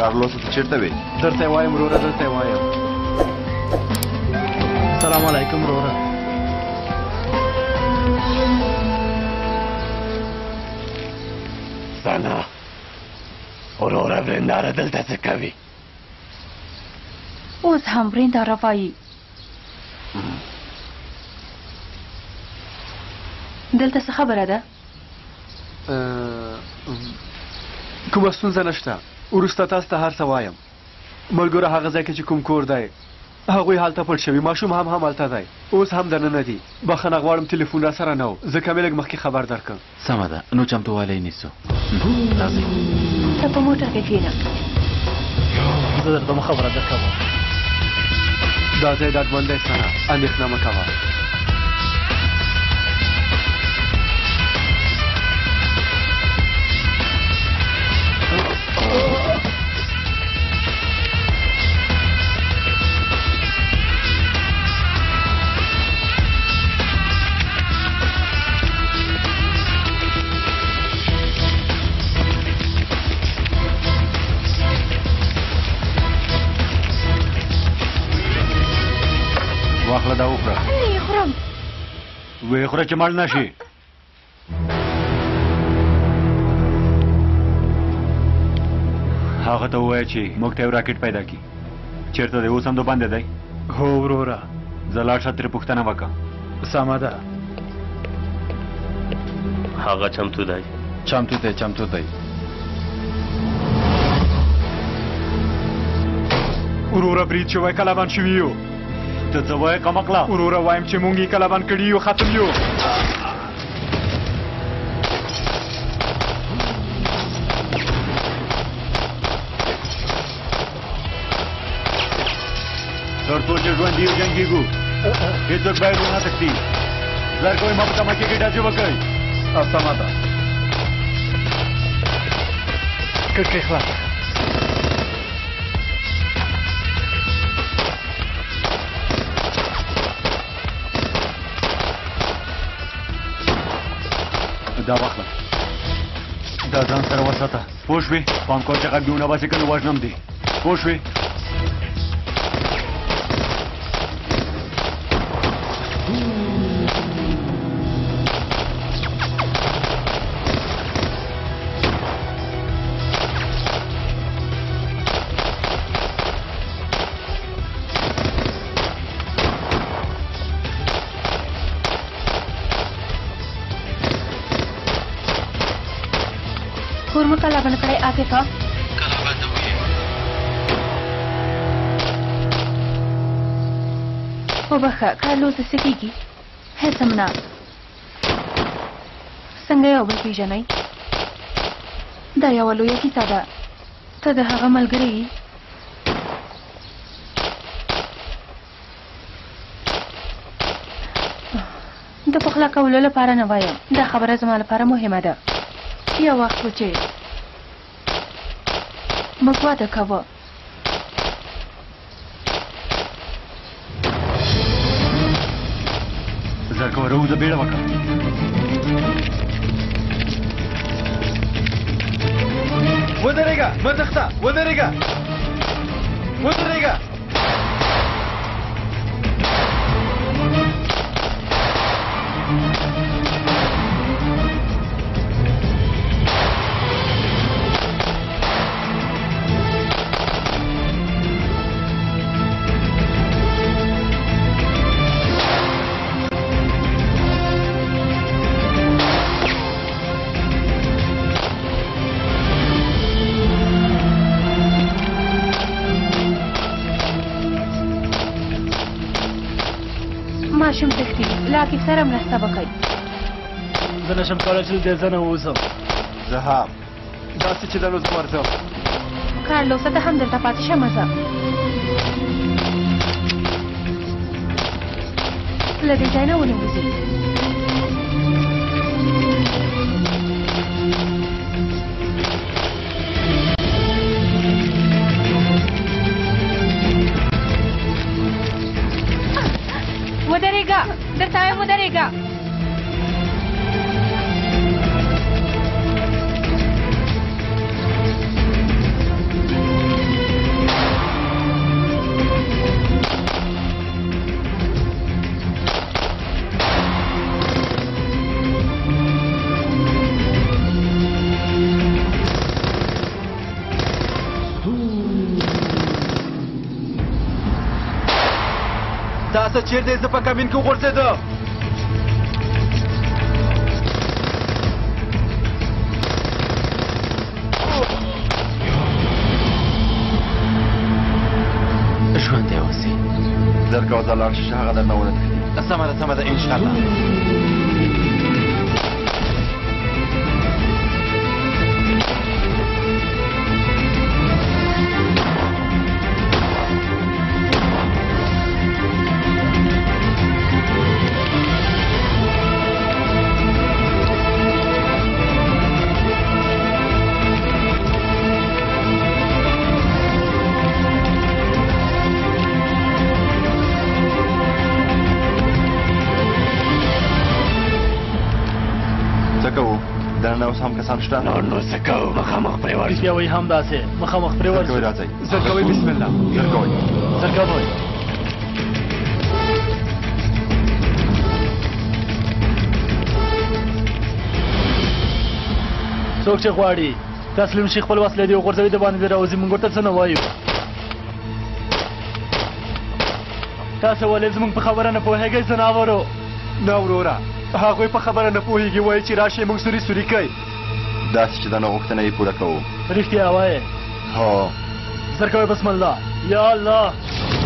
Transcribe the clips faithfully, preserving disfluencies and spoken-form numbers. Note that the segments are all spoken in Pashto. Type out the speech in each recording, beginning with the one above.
کارلوس ته چیرته وې؟ درته وایم وروره، درته وایم. سلام علیکم وروره. سنا وروره ورېنداره دلته څه کوي؟ اوس هم ورېنداره وایي. دلته څه خبره ده؟ کومه ستونزه نشته. وروسته تاسو ته هر څه وایم. ملګرو هغه ځای کې چې کوم کور دی هغوی هلته پټ شوي، ماشوم هم هم هلته دی، اوس هم دننه دي. بخښنه غواړم ټلیفون راسره نه و، ځکه مې لږ مخکې خبر درکړم. سمه ده، نو چمتووالی نیسو. راځئ ته په موټر کې کښېنه. زه درته خبره درکوم. دا ځای ډاډمن دی سنه، اندېښنه مه کوه. واخله دا وخوره. نه یې خورم. ویې خوره چې مړ نه شي. هغه ته ووایه چې موږ ته یو راکټ پیدا کړي. چېرته دی؟ اوس هم دو باندې دی؟ هو وروره. زه لاړ شه ترې پوښتنه وکړه. سمه ده. هغه چمتو دی؟ چمتو دی، چمتو دی. وروره برید شوی کلبند شوي یو. ته څه وایې کمقله؟ وروره وایم چې مونږ یې کلبند کړي یو، ختم یو. تر څو چې ژوندي یو جنګېږو هېڅوک باید ونه تښتي. زر کوئ ما په تمکې کې ډزې وکړئ. سمه ده. کړکۍ خلاصه. دا واخله. دا ځان سره وساته. پوه شوې؟ پام کوه چې غږ دې ونه باسې که نه وژنم دې. پوه شوې؟ کورمه کلابند کړی عاطفه. کلابند وې. وبخه کارلوس څه کېږي؟ هېڅ هم نه. څنګه یو بل پېژنئ؟ دا یوه لویه کیسه ده. ته د هغه ملګری یې؟ د پخلا کولو لپاره نه وایم، دا خبره زما لپاره مهمه ده. یو وخت و چې موږ واده کوه. زر کوه راوځه، بیړه وکړه. ودرېږه، مه تښته، ودرېږه، ودرېږه. ماشوم تښتي، له عاقب سره مرسته وکړئ. زه نشم کولی چې د ځای نه ووځم. زه هم. داسې چې دا نو زه ورځم. کارلوسه ته هم دلته پاتې شمه زه. له دې ځای نه ولې وځې؟ ودرېږه، درته وایم ودرېږه. تاسو چیرته زه په کمین کې وغورځېدم ژوندی اوسئ زرکوه ځه لاړ شي چې هغه درنه ونه تښتي سمه ده سمه ده انشاءالله دننه اوس هم کسان شته نور نو څه کوو مخامخ پرې ورځو رښتیا وایي همداسې مخامخ پرې ورځو زرکوی راځئ زرکوی بسم الله زرکوی زرکوی څوک چې غواړي تسلیم شي خپل وسلې دې وغورځوي د باندې دې راوځي موږ ورته څه نه وایو تاسو ولې زموږ په خبره نه پوهېږئ ځناورو نه وروره هغوی په خبره نه پوهېږي وایي چې راشئ موږ سوري سوري کوي داسې چې دنه غوښتنه یې پوره کوو رښتیا وایې هو زرکوی بسم الله یا الله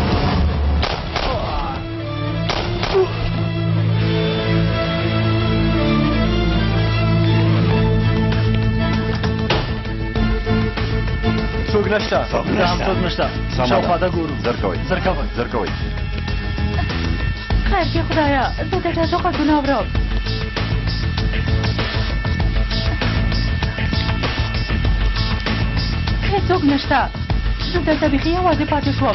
څوک نشته څوک نه هم څوک نشته شاوخوا ته ګورو زرکوی زرکوی زرکوی خیر دی خدایا زه د ډزو غږونه اورم هېڅوک نشته زه دلته بیخي یوازې پاتې شوم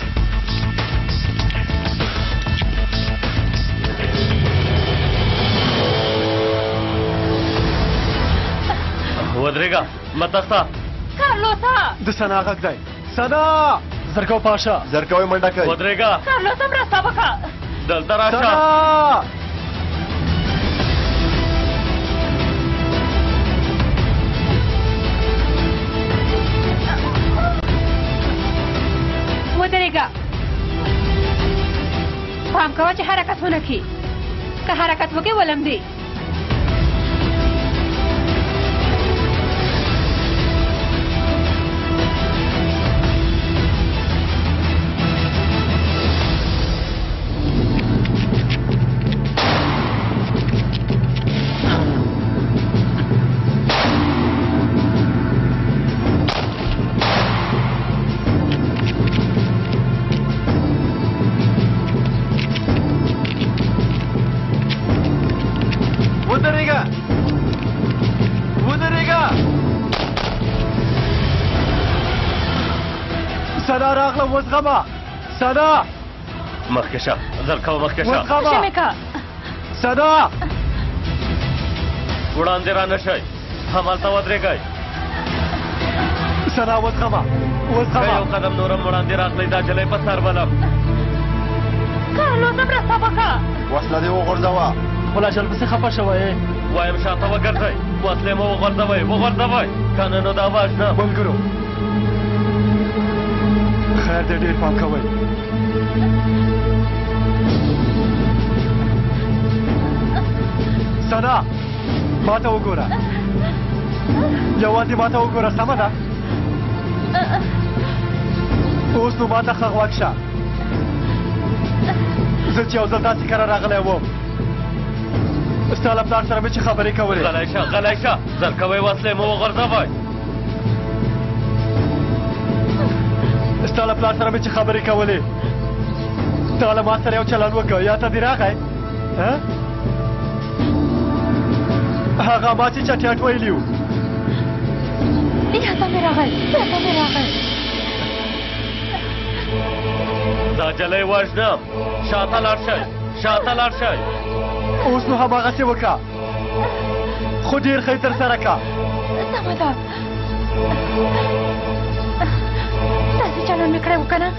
ودرېږه مه تښته کارلوسا د سنا غږ دی سنا زرکو پاشا زرکوی منډه کوي ودرېږه کارلوسا مرسته وکړه دلته راشه سنا ودرېږه پام کوه چې حرکت ونه کړي که حرکت وکړي ولم دی سنا راغلم وزغمه سنا مخکې شه زرکوه مخکې شه وزغمه شمې که سنا وړاندې را نه شئ همالته ودرېږئ سنا وزغمه که وزغمه یو قدم نورم وړاندې راغلی دا جلی په سر بلم کارلوسا مرسته وکړه وسله دې وغورځوه خپل اجل پسې خفه شوی وایم شاته وګرځئ وسلې مو وغورځوئ وغورځوئ که نه نو دا واژنه ملګرو خیر دی ډېر پام کوئ سنا ما ته وګوره یوازې ما ته وګوره سمه ده اوس نو ما ته ښه غوږ شه زه چې یو ځل داسې کره راغلی وم ستا له پلار سره مې چې خبرې کولې غلی شه غلی شه زرکوی وسلې مو وغورځوئ ستا له پلار سره مې چې خبرې کولې تا له ما سره یو چلند وکړ یا ته دې راغی هغه ما چې چټیاټ ویلي وو یا ته مې راغی یا ته مې راغی دا جلی وژنم شاته لاړ شئ شاته لاړ شئ اوس نو هماغسې وکړه خو ډېر ښه یې ترسره کړه سمه ده داسې چلند مې کړی و که نه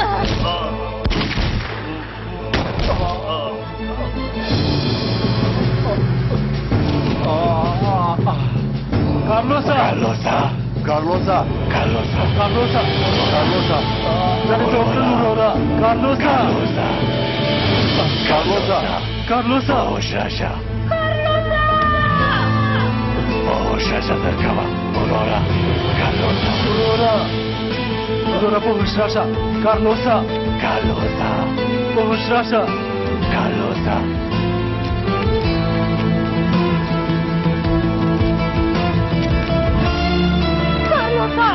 کارلوسا کارلوسا کارلوسا کارلوسا کارلوسا کارلوسا زنې ته وکړل وروره کارلوسا کارلوسا کارلوسا کارلوسا باهوش راشه باهوش راشه درکوا اورورا کارلوسا اورورا اورورا باهوش راشه کارلوسا کارلوسا باهوش راشه کارلوسا کارلوسا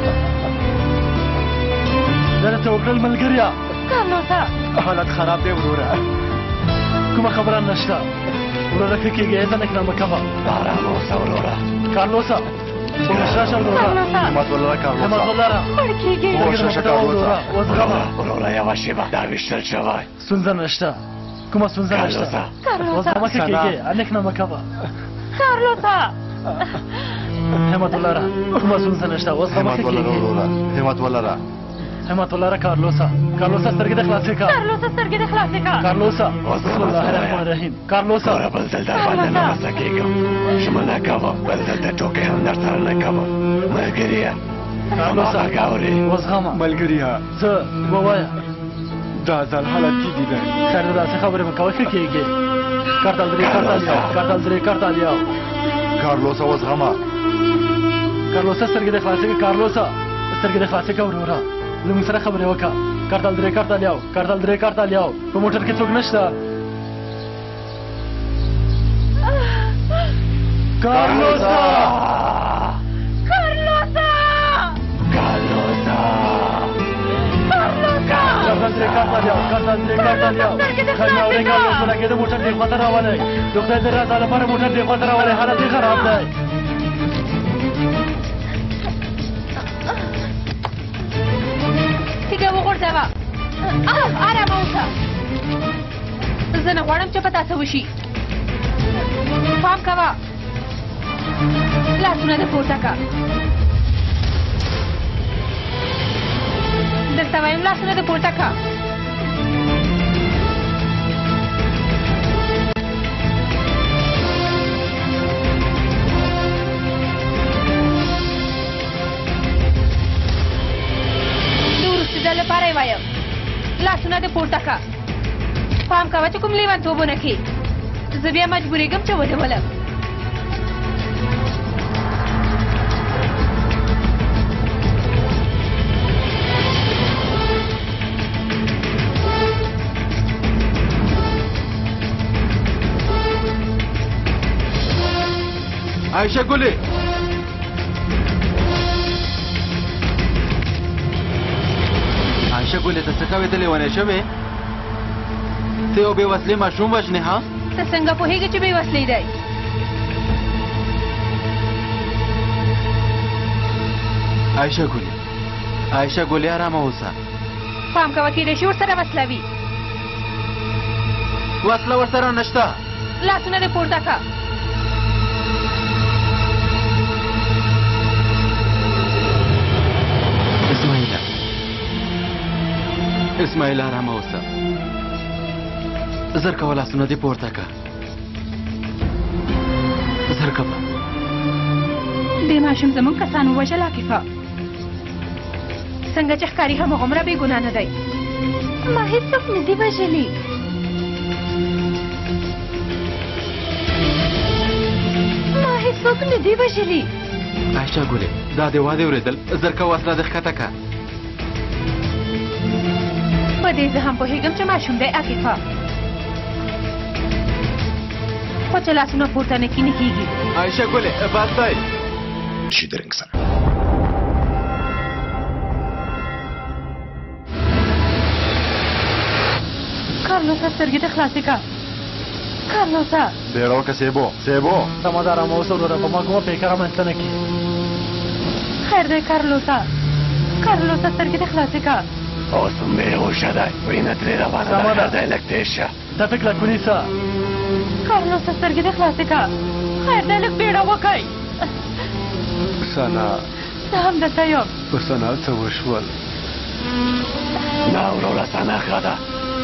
درته وکړل ملګریا کارلوسا حالت خراب دی وروره کومه خبره نشته وروره ښه کېږي ځان اقدام کوه آرام اوسه اورورا کارلوسا باهوش راشه وروره کارلوسا همت ولره همت کارلوسا ولره مړ کېږي باهوش راشه کارلوسا وزغمه اورورا یوه شېبه دا ویشتل شوی ستونزه نشته کومه ستونزه نشته کارلوسا کارلوسا وزغمه ښه کېږي اقدام کوه کارلوسا همت ولره کومه ستونزه نشته وزغمه ښه همت ولره کېږي وروره همت ولره همت ولره کارلوسا کارلوسا سترګې د خلاصې کا کارلوسا سترګې دې خلاصې کا کارلوسا بسم الله الرحمن الرحیم کارلوسا نوره بل ځل در باندې نه غصه کېږم ژمنه کوم بل ځل ته ټوکې هم در سره نه کوم ملګریه کارلوسا هماغه اورې وزغمه ملګریا څه ووایه دا ځل حالت جدي دی خیر ده داسې خبرې مه کوه ښه کېږي کارتال درې کارتال یو کارتال درې کارتال یو کارلوسا وزغمه کارلوسا سترګې دې خلاصې کړه کارلوسا سترګې دې خلاصې کړه وروره له موږ سره خبرې وکړه کارتال درې کارتال یو کارتال درې کارتال یو په موټر کې څوک نشته کارلوسا کارلوسا کارلوسا کارلوسا کارتال درې کارتال یو کارتال درې کارتال یو خیر مې اورې کارلوسا لکه د موټر دې خواته راولئ د خدای د رضا لپاره موټر دې خواته راولئ حالت یې خراب دی تیږه وغورځوه ارامه اوسه زه نه غواړم چې په تا څه وشي پام کوه لاسونه دې پورته کړه درته وایم لاسونه دې پورته کړه لپاره یې وایم لاسونه دې پورته کړه پام کوه چې کوم لیونتوب ونه کړي زه بیا مجبورېږم چې ودرولم عایشه ګلې عایشه ګلې ته څه کوې ته لیونی شوې ته یو بې وسلې ماشوم وژنې ها ته څنګه پوهېږې چې بې وسلې دی عایشه ګلې عایشه ګلې ارامه اوسه پام کوه کېدای شي ورسره وسله وي وسله ورسره نشته لاسونه دې پورته کړه اسماعیله اسماعیل ارامه اوسه زر کوه لاسونه دې پورته کړه زر کوه دې ماشوم زموږ کسان ووژل عاقفه څنګه چې ښکاري هماغومره بې ګناه نه دی ما هېڅوک نه دي وژلي ما هېڅوک نه دي وژلي عایشه ګلې دا دې وادې اورېدل زر کوه وسله دې ښکته کړه په دې زه هم پوهېږم چې ماشوم دی عاقفه خو چې لاسونه پورته نه کړي نه کېږي عایشه ګلې بس دی Schiedringsen. کارلوسا سترګې دې خلاصې کړه کارلوسا بیړه وکړه سیبو سیبو سمه ده ارامه اوسه وروره په ما کومه پیکه رامنځته نه کړي خیر دی کارلوسا کارلوسا سترګې دې خلاصې کړه اوس هم بېهوشه دی وینه ترې روانه سمه ده ده. ښه دی لږ تېز شه دا فکر ونیسه کارلوسا سترګې دې خلاصې کړه خیر دی لږ بیړه وکئ سنا زه هم درته یم په سنا څه وشول دا وروره سنا ښه ده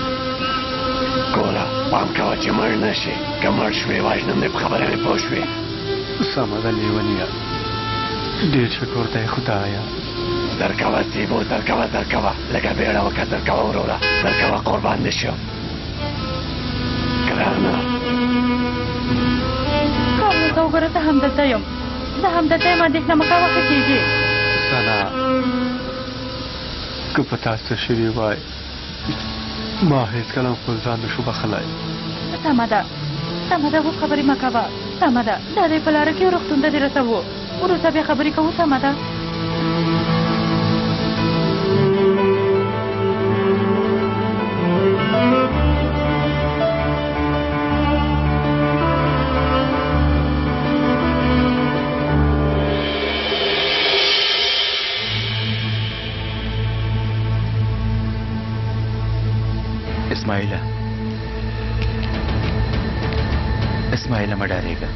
ګوره پام کوه چې مړ نه شي که مړ شوې وژنم دې په خبره مې پوه شوې سمه ده لیونیه ډېر شکر دی خدایه زر کوه سیبو زر کوه زر کوه لږه بیړه وکړه زر کوه وروره زر کوه قربان دې شم کارلوس وګوره زه همدلته یم زه همدلته یم اندېښنه مه کوه ښه کېږي سنا که په تا څه شوي وای ما هېڅکله هم خپل ځان نشو بخلی سمه ده سمه ده اوس خبرې مه کوه سمه ده دا دی په لاره کې روغتون ته دې رسوو وروسته بیا خبرې کوو سمه ده اسماعیله اسماعیله مه ډارېږه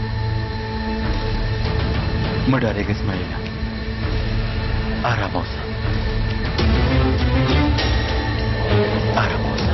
مه ډارېږه اسماعیله آرام اوسه آرام اوسه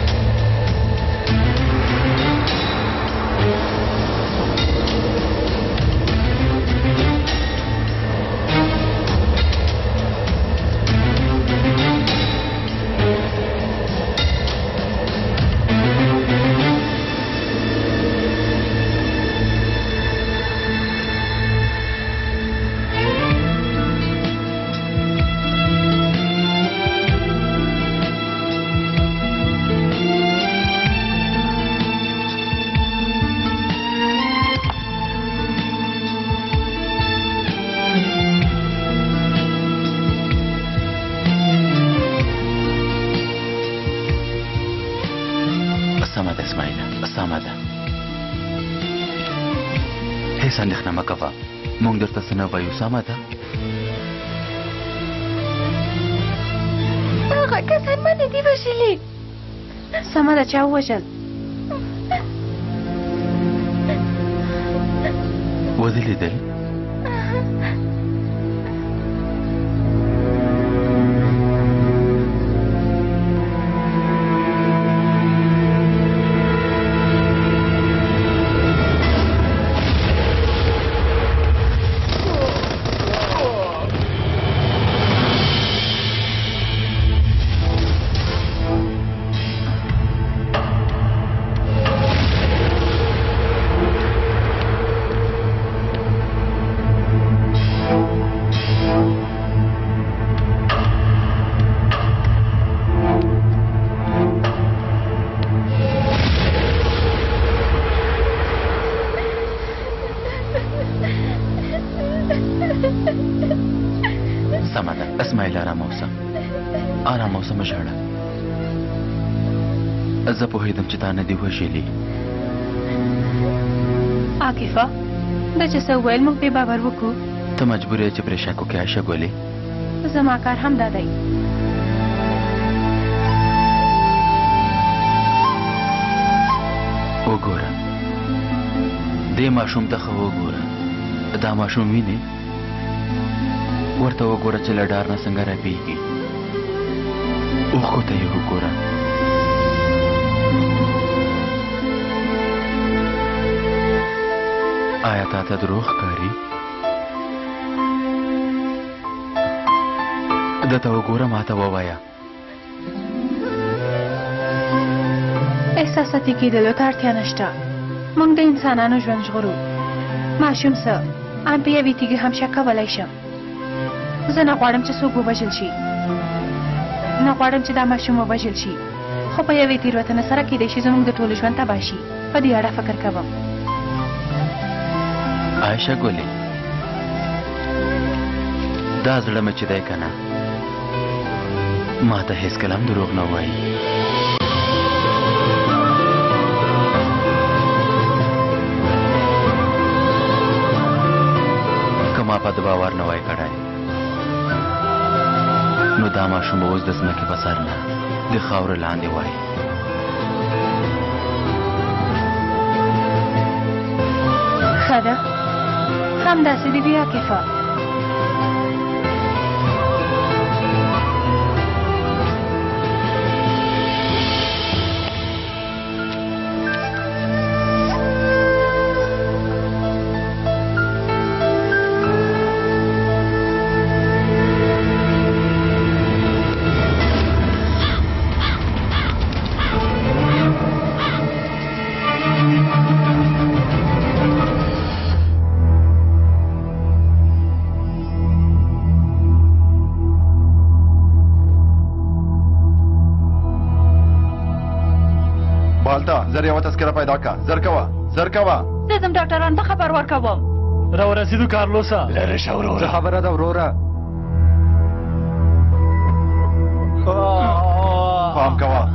هیڅ اندېښنه مه کوه موږ درته څه نه وایو سمه ده هغه کسان ما نه دي وژلي سمه ده چا ووژل ودې لیدل زه پوهېدم چې تا نه دي وژلي عاقفه دا چې څه وویل موږ پرې باور وکړو ته مجبور یې چې پرې شک وکړې عایشه ګلې زما کار هم دا دی وګوره دې ماشوم ته ښه وګوره دا ماشوم وینې ورته وګوره چې له ډار نه څنګه رپېږي اوښکو ته یې وګوره آیا تا ته دروغ ښکاري دته وګوره ما ته ووایه احساساتي کېدلو ته اړتیا نشته موږ د انسانانو ژوند ژغورو ماشوم څه ان په یوې تیږې هم شک کولی شم زه نه غواړم چې څوک ووژل شي نه غواړم چې دا ماشوم ووژل شي خو په یوې تېروتنې سره کېدی شي زموږ د ټولو ژوند تباه شي په دې اړه فکر کوم عایشه ګلې دا زړه مې چې دی که نه ما ته هېڅکله هم دروغ نه وایي که ما په ده باور نه وای کړی نو دا ماشوم به اوس د ځمکې په سر نه د خاورو لاندې وای ښه ده همداسې دې وي عاقفه زر یوه تذکره پیدا که زر کوه زر کوه زه ځم ډاکټرانو ته خبر ورکوم. را ورسېدو کارلوسا. لرې شه څه وروره. خبره ده وروره؟ پام کوه.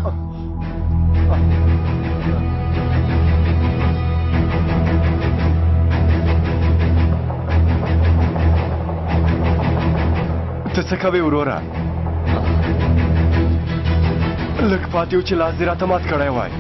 ته څه کوې وروره؟ لږ پاتې و چې لاس دې راته مات کړی وای.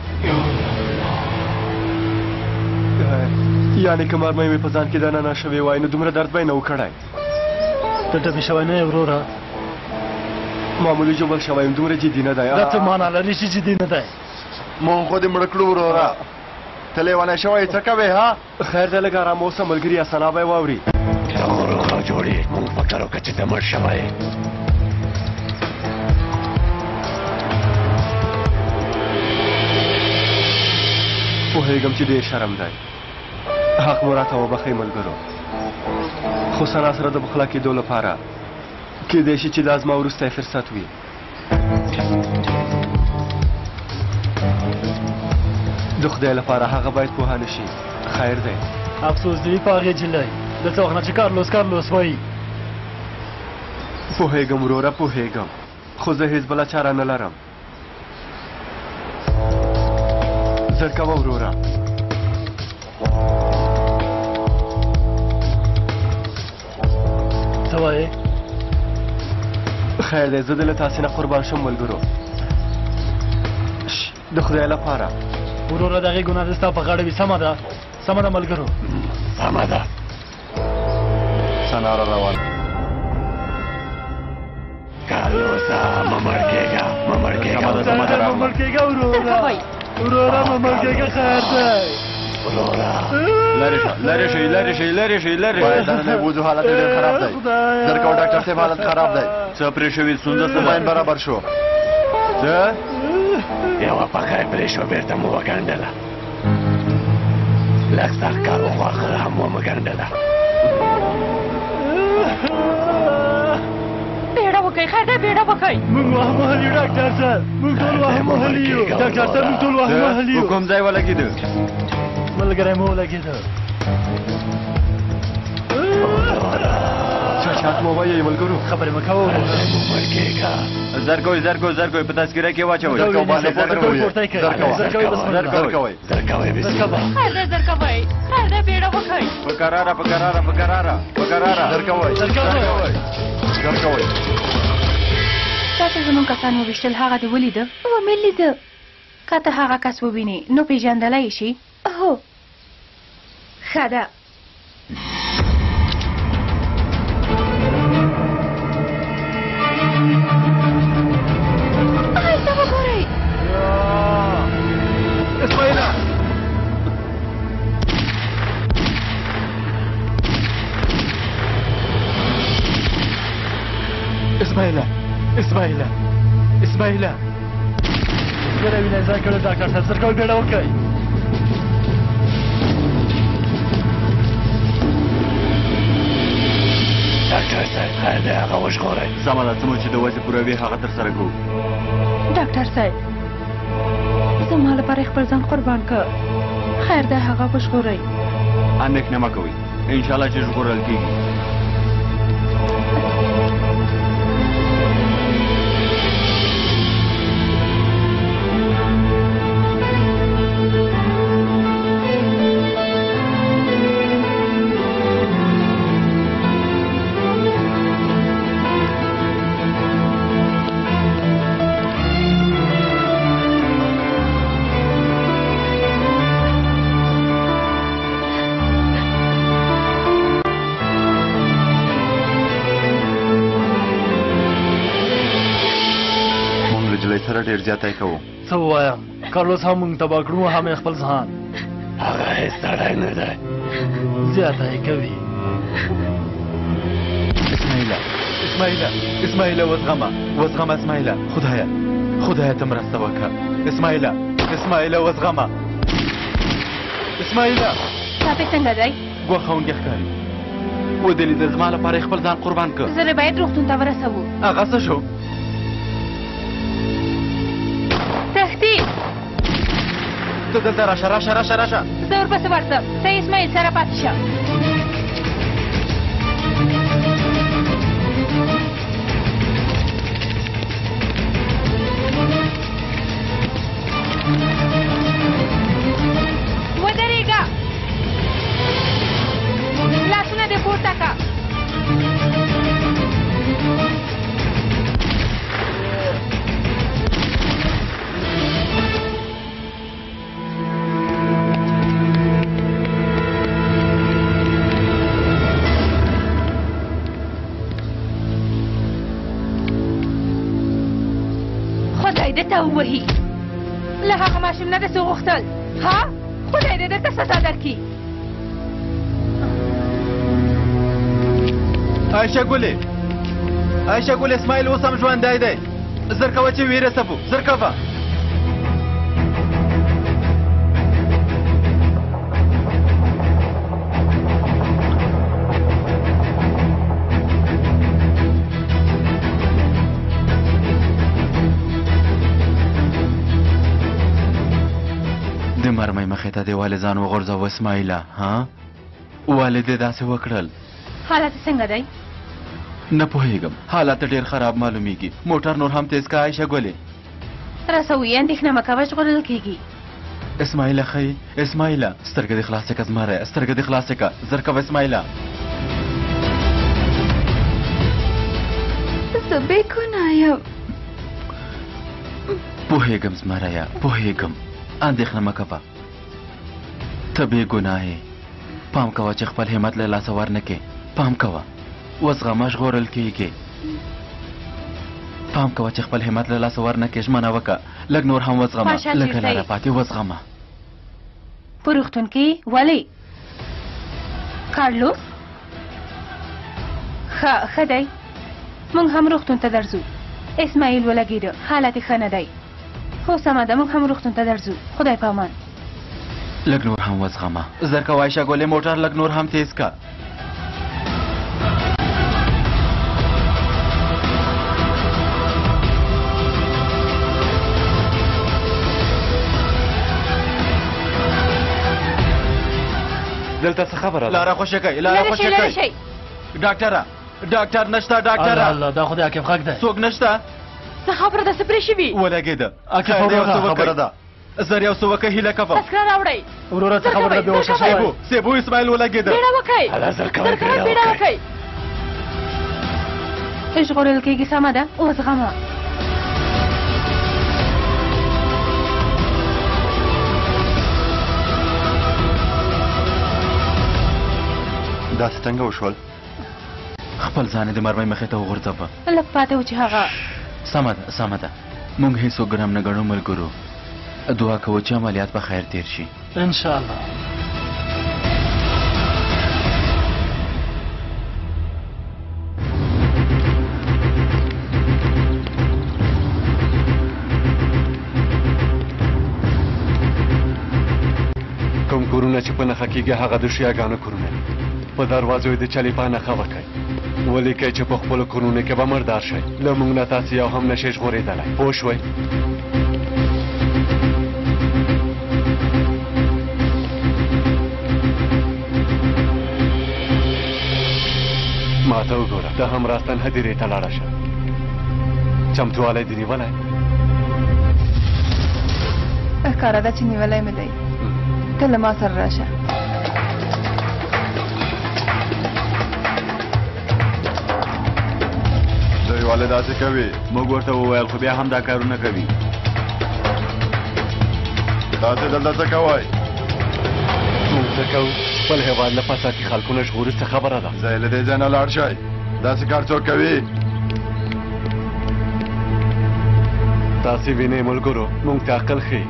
یعنې که مرمۍ مې په ځان کې دننه شوې وای نو دومره درد به یې نه و کړی. ته ټپي شوی نه یې وروره. معمولي ژوبل شوی یم، دومره جدي نه دی. دا څه معنا لري چې جدي نه دی؟ مونږ خو دې مړه کړو وروره. ته لیونی شوی څه کوې ها؟ خیر دی لږ ارام اوسه ملګري اسنا به یې واوري. ته خو روغه جوړې مونږ فکر وکړه چې ته مړ شوی. پوهېږم چې ډېر شرم دی، حق مو راته وبښئ ملګرو، خو سنا سره د پخلا کېدو لپاره کېدای شي چې دا زما وروستی فرصت وي. د خدای لپاره هغه باید پوه نه شي. خیر دی. افسوس دی په هغې جلۍ د څه وخت نه چې کارلوس کارلوس وایي. پوهېږم وروره پوهېږم، خو زه هېڅ بله چاره نه لرم. زر کوه وروره. څه وایې؟ خیر دی زه دې له تاسې نه قربان شم ملګرو. د خدای لپاره وروره د هغې ګناه دې ستا په غاړه وي. سمه ده سمه ده ملګرو. سمه ده. سنا را روان. کارلوسا مه مړ کېږه مه مړ کېږه. مه مړ کېږه وروره. وروره مه مړ کېږه. خیر دی وروره. لرې شه لرې شئ لرې شئ لرې شئ لرې باید دننه وضو حالت ډېر خراب دی. زر کوه ډاکټر صاحب حالت خراب دی. څه پرې شوي ستونزه څه ماین ده؟ برابر شو. څه؟ یوه پښه یې پرې شوه بېرته مو وګنډله. لږ سخت کار وخو اخر هم ومه ګنډله. بیړه وکئ خیر دی بیړه وکئ. موږ وهم وهلي یو ډاکټر صاحب، موږ ټول وهم وهلي یو. ډاکټر صاحب موږ ټول وهم وهلي یو. په کوم ځای ولګېده؟ ملګری مو ولګېده. چاچات مو وایئ ملګرو. خبرې مه کوه وروره. مو مړ کېږه. زر کوئ زر کوئ زر کوئ په تذکره کې واچوئ. زر کوئ باندې زر کوئ. پورته یې زر کوئ. زر کوئ بسم زر الله. کوئ. زر کوئ بسم الله. خیر دی زر کوئ خیر دی بیړه وکئ. په کراره په کراره په کراره په کراره. زر کوئ. زر کوئ. زر کوئ. تا چې زموږ کسان وویشتل هغه دې ولیده؟ ومې لیده. که ته هغه کس ووینې نو پېژندلی یې شي؟ هو ښه ده. هلته وګورئ. اسماعیله اسماعیله اسماعیله اسماعیله ډېره وینه ځای کړې ډاکټر صاحب. زر کوئ بیړه وکئ. ډاکټر صاحب خیر دی هغه وژغورئ. سمه ده څه مو چې د وظیفې پوره وي هغه ترسره کوو. ډاکټر صاحب زما لپاره خپل ځان قربان کړ. خیر دی هغه وژغورئ. اندېښنه مه کوئ انشاءالله چې ژغورل کېږي. سره ډېر زیاتی کوو. څه ووایم کارلوس هم موږ تباه کړو هم یې خپل ځان. هغه هېڅ سړی نه دی. زیاته یې کوي. اسماعیله اسماعیله اسماعیله وزغمه وزغمه اسماعیله خدایه خدایه ته مرسته وکړه. اسماعیله اسماعیله وزغمه اسماعیله. صافي څنګه دی؟ ګواښونکی ښکاري. ودلې د زما لپاره یې خپل ځان قربان کړ. زه باید روغتون ته ورسوو. هغه څه شو؟ تهدید ته دلته راشه راشه راشه راشه زه ورپسې ورځم ته اسماعیل سره پاتې شه ودرېږه لاسونه دې پورته کړه خدای دې ته ووهي له هغه ماشوم نه دې څه غوښتل ها خدای دې درته سزا درکړي عایشه ګلې عایشه ګل اسماعیل اوس هم ژوندی دی زر کوه چې ویره سپو زر کوه د مرمۍ مخې ته دې والدان وغورځوه اسماعیله ها والد دې داسې وکړل حالت څنګه دی نه پوهېږم حالت ډېر خراب معلومیږي موټر نور هم تیز که عایشه ګلې رسوي اندېښنه مه کوه ژغورل کېږي اسماعیله ښایي اسماعیله سترګه دې خلاصه که زما رایه سترګه دې خلاصه که زر کوه اسماعیله زه بېګناه یم پوهېږم زما رایه پوهېږم اندېښنه مه کوه ته بې ګناه یې پام کوه چې خپل همت له لاسه ورنکې پام کوه وزغمه ژغورل کېږي پام کوه چې خپل همت له لاسه ورنکې ژمنه وکړه لږ نور هم وزغمه لږه لاره پاتې وزغمه په روغتون کې ولې کارلوس ښه ښه دی موږ هم روغتون ته درځو اسماعیل ولګېده حالت یې ښه نه دی خو سمه ده موږ هم روغتون ته درځو خدای په امان لږ نور هم وزغمه زر کوه عایشه ګلې موټر لږ نور هم تیز که دلته څه خبره ده لاره خوشه کوي لاره خوشه کوي ډاکټره ډاکټر نشته ډاکټره الله دا خو د عاقب غږ دی څوک نشته څه خبره ده څه پرې شوي ولګېده عاقب یو څه خبره وکړئ ده زر یو څه وکړه هیله کوم تذکره راوړئ وروره څه خبره ده بېهوشه شوی سیبو سیبو اسماعیل ولګېده بیړه وکړئ الله زر کوئ بیړه وکړئ ژغورل کېږي سمه ده وزغمه داسې څنګه وشول خپل ځان یې د مرمۍ مخې ته وغورځوه لږ پاتې و چې هغه سمه ده سمه ده موږ هېڅوک ګرم نه ګڼو ملګرو دعا کوو چې عملیات په خیر تیر شي انشاءالله کوم کورونه چې په نښه کېږي هغه د شیاګانو کورونه په دروازو یې د چلیپا نښه وکړئ ولیکئ چې په خپلو کورونو کې به مردار شئ له موږ نه تاسې یو هم نشئ ژغورېدلی پوه شوئ ما ته وګوره ته هم راستن هدیرې ته لاړه شه چمتوالی دې نیولی ښکاره ده چې نیولی مې دی ته له ما سره راشه دوی ولې داسې کوي موږ ورته وویل خو بیا هم دا کارونه کوي تاسې دلته څه کوئ موږ څه کوو خپل هېواد له فسادي خلکونه ژغوري څه خبره ده ځای له دې ځای نه لاړ شئ داسې کار څوک کوي تاسې وینئ ملګرو موږ ته عقل ښیي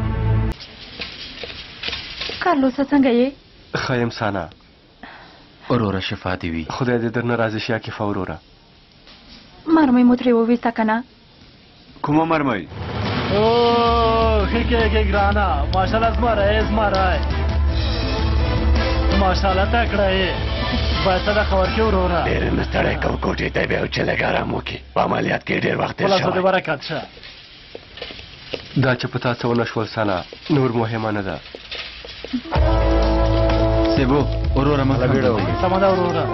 کارلوسه څنګه یې ښه یم سانا وروره شفا دې وي خدای دې درنه راضي شي عاکفه وروره مرمۍ مو ترې وویسته که نه کومه مرمۍ اوه ښه کېږې ګرانه ماشاءالله زما رایې زما رای ماشاءالله تکړه یې باید صدقه ورکړې وروره ډېر نه ستړی کوم کوټې ته بیا چې لږ ارام وکړي په عملیات کې ډېر وخت تېر خلاص دې شوی برکت شه دا چې په تا څه ونه شول سنا نور مهمه نه ده. سیبو وروره مخ بیړه وکړه. سمه ده وروره.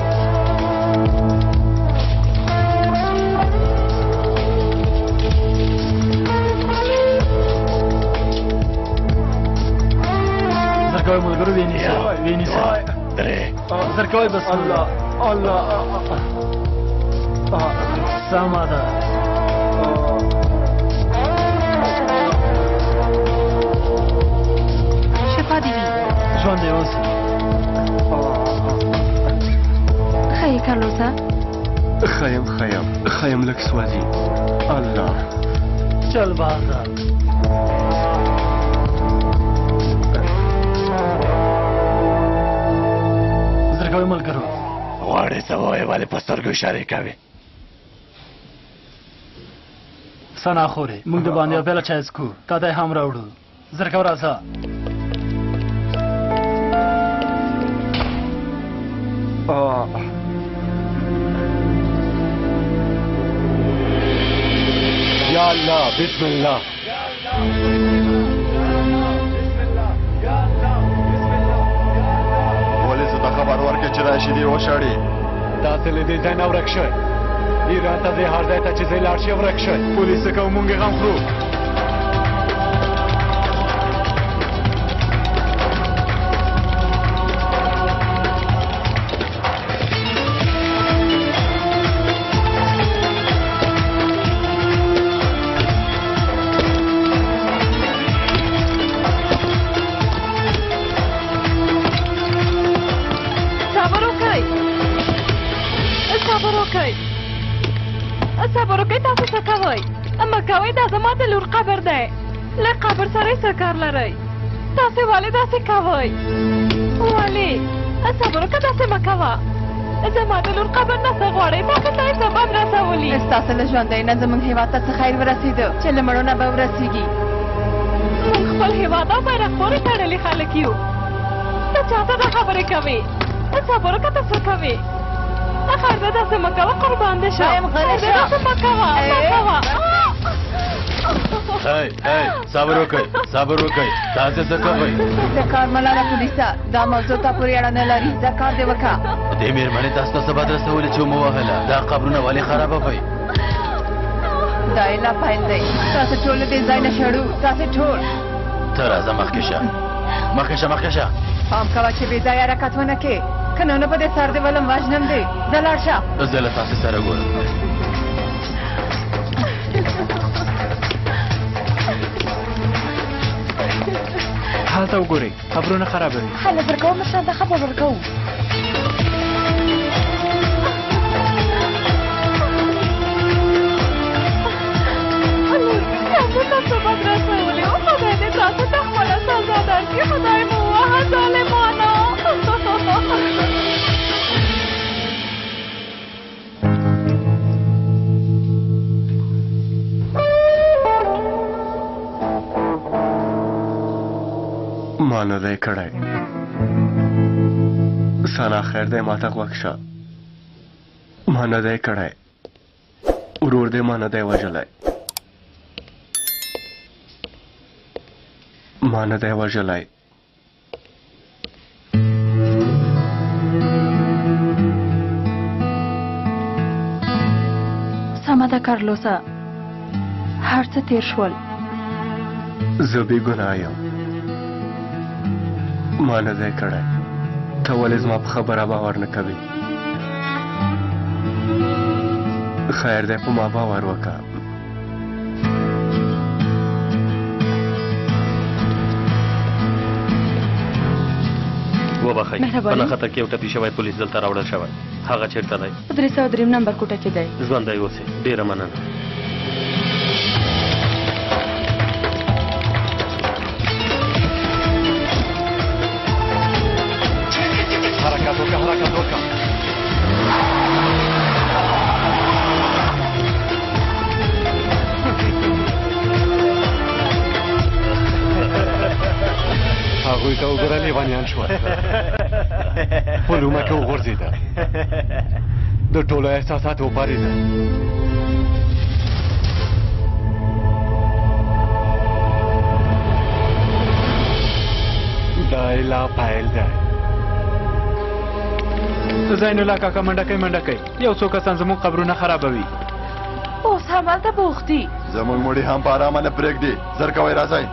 زرکوی ملګرو وینیسه وینیسه درې زرکوی بس الله الله سمه ده. شفا دې وي. ژوند دی اوس. ښه یې کارلوسا؟ ښه یم ښه یم ښه یم لږ سوځي. الله چل بازه. زرګوی ملګرو غواړې څه ووایې ولې په سترګو اشارې کوې؟ سنا خورې موږ د باندې یو پیاله چای څښو. تا ته یې هم راوړو. زرګو راځه. یا الله بسم الله. پولیسو ته خبر ورکړه چې راشي دې وشاړي. تاسې له دې ځای نه ورک شئ. ایران ته ځئ هر ځای ته چې ځئ لاړ شئ ورک شئ. پولیس څه کوو موږ یې غم خورو. صبر وکړئ. تاسو څه کوئ؟ مه کوئ، دا زما د لور قبر دی. له قبر سره یې څه کار لرئ؟ تاسې ولې داسې کوئ؟ ولې؟ صبر وکړه، داسې مه کوه. زما د لور قبر نه څه غواړئ؟ تاسو ته یې سبب رسولي. ستاسو له ژوندۍ نه زموږ هېواد ته څه خیر ورسېده چې له مړو نه به ورسېږي. موږ خپل هېواد او بیرغ پورې تړلي خلک یو. ته چاته دا خبرې کوې؟ صبر وکړه، ته څه کوې؟ خیر ده، داسې مه کوه، قربان دې شم. داسې مه کوه مه کوه. هی هی صبر وکئ صبر وکئ. تاسې څه کوئ؟ د کار ملاله پولیسه دا موضوع تا پورې اړه نه لري. دا کار دې وکړه. دې مېرمنې تاسو ته څه بد رسولي چې ومو وهله؟ دا قبرونه ولې خرابوئ؟ دا یې لا پیل دی. تاسې ټول دې ځای نه شړو. تاسې ټول ته راځه مخکې شه مخکې شه مخکې شه. پام کوه چې بې ځایه حرکت ونه کړې، که نه نو به دې سر دې ولم وژنم دې. ځه لاړ شه. زه له تاسې سره ګورم. هلته وګورئ قبرونه خرابوي. هله زرګو مشران ته خبر ورکوو. تاسو ته څه بد رسولي وو؟ خدای دې تاسو ته خپله سزا درکړي. خدای مو ووهه ظالمانو. ما نه دی کړی. سنا خیر دی ما ته غوږ شه. ما نه دی کړی. ورور دی ما نه دی وژلی. ما نه دی وژلی. سمه ده کارلوسا، هر څه تیر شول. زه بې ګناه یم. ما نه دی کړی. ته ولې زما په خبره باور نه کوې؟ خیر دی په ما باور وکړه. وبخئ، په نه خطر کې یو ټپي شوی پولیس دلته راوړل شوی. هغه چېرته دی؟ په درې سوه درېیم نمبر کوټه کې دی. ژوندی اوسې. ډېره مننه. حرکت وکړه حرکت وکړه. هغوی ته وګوره لیونیان شول. په لومه کې وغورځېده. د ټولو احساسات وپارېده. خدای لا پایل دی زین الله کاکا منډه کوي منډه کوي یو څو کسان زموږ قبرونه خرابوي اوس همالته بوخت دي زمونږ مړي هم په ارامه نه پرېږدي زر کوئ راځئ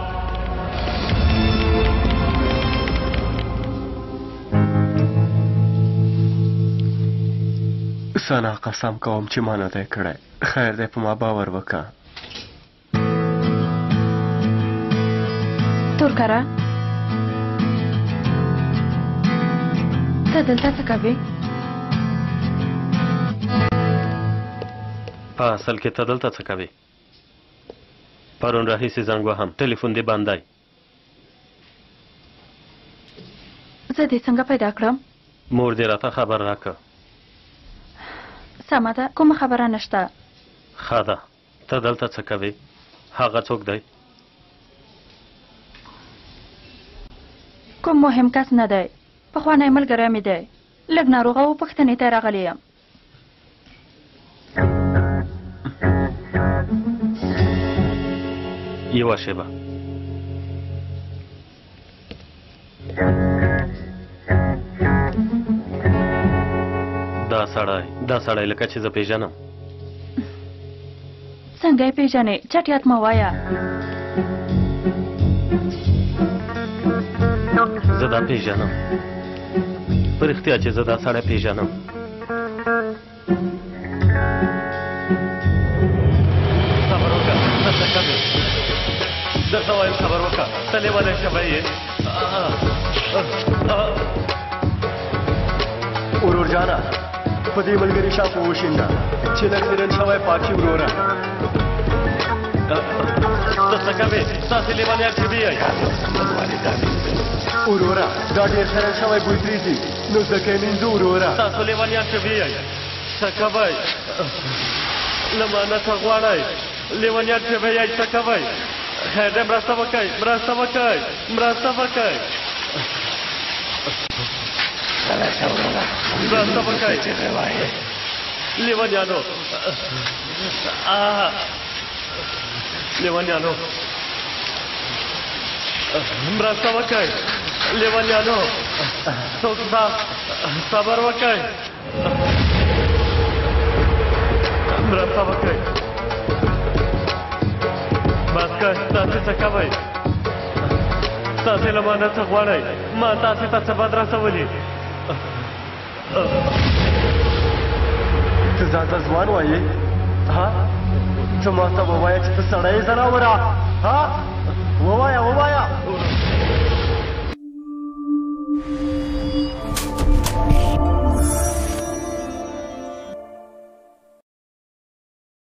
سنا قسم کوم چې ما نه دی کړی خیر دی په ما باور وکړه تورکره ته دلته څه کوې په اصل کې ته دلته څه کوې پرون راهیسې زنګ وهم ټلیفون دې بند دی زه دې څنګه پیدا کړم مور دې راته خبر راکړه سمه ده کومه خبره نشته ښه ده ته دلته څه کوې هغه څوک دی کوم مهم کس نه دی پخوانی ملګری مې دی لږ ناروغه و پوښتنې ته راغلی یم یوه شیبه دا سړی دا سړی لکه چې زه پیژنم څنګه یې پیژنې چټیات مه وایه زه دا پیژنم په رښتیا چې زه دا سړی پیژنم صبر وکړه ته څه کوې درته وایم صبر وکړه ته لیونی شوی یې ورور جانا په دې ملګري شاته وشینده چې اکسیډنټ شوی پاکي وروره ته څه کوې تاسې لیونیان شوي یئ وروره دا ډېر شرن شوی بوی پرېږدي نو زده کوې مینځو وروره تاسو لیونیان شوي یئ څه کوئ له ما نه څه غواړئ لیونیان شوي یئ څه کوئ خیر دی مرسته وکئ مرسته وکئ مرسته وکئ مرسته وکئ لیونیانو لیونیانو مرسته وکئ لیونیانو څوک شته صبر وکئ مرسته وکئ بس که تاسې څه کوئ تاسې له ما نه څه غواړئ ما تاسې ته څه بد رسولي ته ځان ته ځوان وایې ها ته ما ته ووایه چې ته سړی یې ځناوره ها ووایه ووایه